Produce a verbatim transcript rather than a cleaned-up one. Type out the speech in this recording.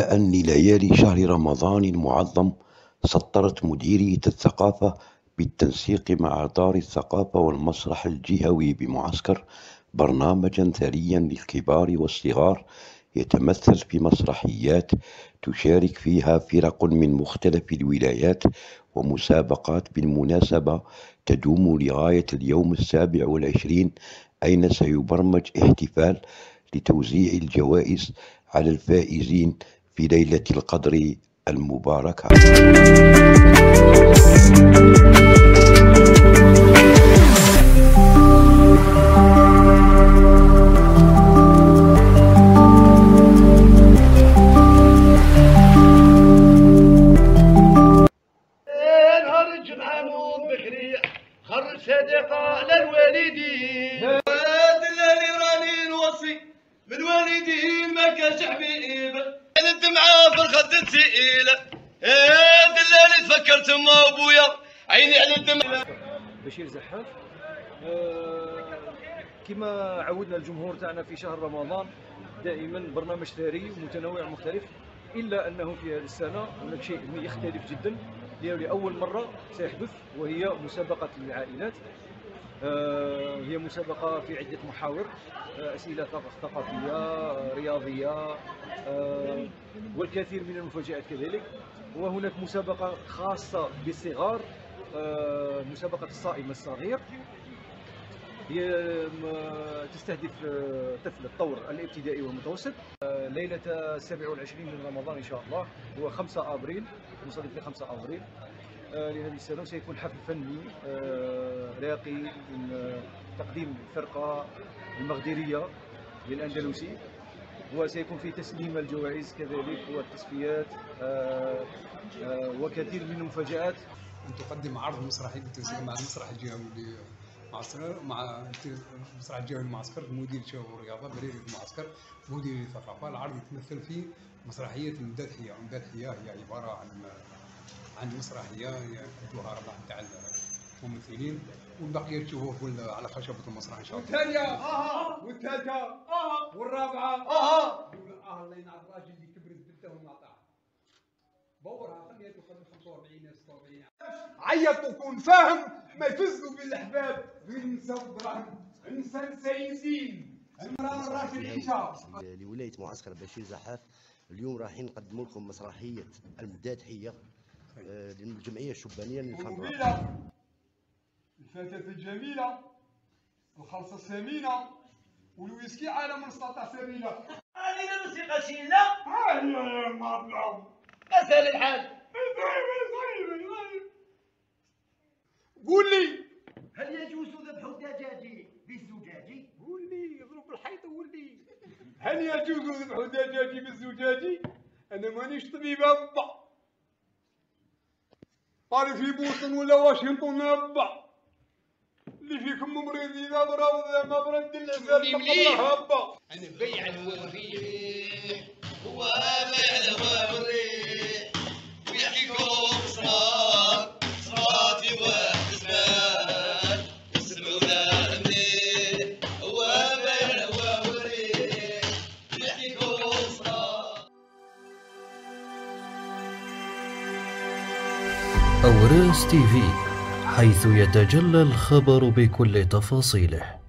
مساء لليالي شهر رمضان المعظم، سطرت مديرية الثقافة بالتنسيق مع دار الثقافة والمسرح الجهوي بمعسكر برنامجا ثريا للكبار والصغار، يتمثل في مسرحيات تشارك فيها فرق من مختلف الولايات، ومسابقات بالمناسبة تدوم لغاية اليوم السابع والعشرين، أين سيبرمج احتفال لتوزيع الجوائز على الفائزين في ليلة القدر المباركة. نهار الجمعة نوض بكري خرج صديقة للوالدين، هاد الليالي راني نوصي من والدين ما كانش حبيب، انا الدمعة في الخد تسيلة، هاد الليالي تفكرت ما ابويا عيني على الدمعة. بشير زحاف. أه كما عودنا الجمهور تاعنا في شهر رمضان دائما برنامج ثري ومتنوع ومختلف، الا انه في هذه السنه هناك شيء يختلف جدا لأول مرة سيحدث، وهي مسابقة للعائلات. أه هي مسابقة في عدة محاور، أه أسئلة ثقافية، رياضية، أه والكثير من المفاجآت كذلك. وهناك مسابقة خاصة بالصغار، أه مسابقة الصائم الصغير، هي تستهدف طفل الطور الابتدائي والمتوسط. ليلة السابع والعشرين من رمضان إن شاء الله، هو خمسة أبريل، مصادف لخمسة أبريل لهذه السنة، سيكون حفل فني راقي من تقديم الفرقة المغديرية للأندلسي، وسيكون في تسليم الجوائز كذلك والتصفيات وكثير من المفاجآت. تقدم عرض مسرحي بالتنسيق مع المسرح الجهوي معسكر مع المسرح الجهوي المعسكر، مدير الشباب والرياضه بريد المعسكر، مدير الثقافه. العرض يتمثل في مسرحيه المداحيه. المداحيه هي عباره عن عن مسرحيه يأدوها اربعه تاع الممثلين، والبقيه تشوفوه على خشبه المسرح ان شاء الله. والثانيه اها والثالثه اها والرابعه اها. اه الله ينعم الراجل اللي كبرت بنته ومعطاها بورها خليها تقدم خمسة وأربعين ستة وأربعين. عيط وكون فاهم، ما يفزوا بالاحباب غير نساو الدراهم، انسان سيزين المراه راكب العشاء. لولايه معسكر بشير زحاف، اليوم رايحين نقدموا لكم مسرحيه المداحيه للجمعيه الشبانيه للفن. الفتاه الجميله، الخلصه الثمينه، والويسكي عالم السلطه سمينه. هذه الموسيقى شيله هاي يا مبلغ اسهل الحال. قول لي، هل يجوز ذبح الدجاج بالزجاج؟ قول لي، اضرب الحيط وقول لي، هل يجوز ذبح الدجاج بالزجاج؟ انا مانيش طبيب ابا، قال في بوسطن ولا واشنطن ابا، اللي فيكم مريض اذا مرض ما برد العزال تقبلها ابا. انا بيع الوريح هو بيع الوريح ويحكي لكم اسرار اسراتي وحسبان اسمعونا منين هو بيع الوريح ويحكي لكم اسرار. أوراس تي في، حيث يتجلى الخبر بكل تفاصيله.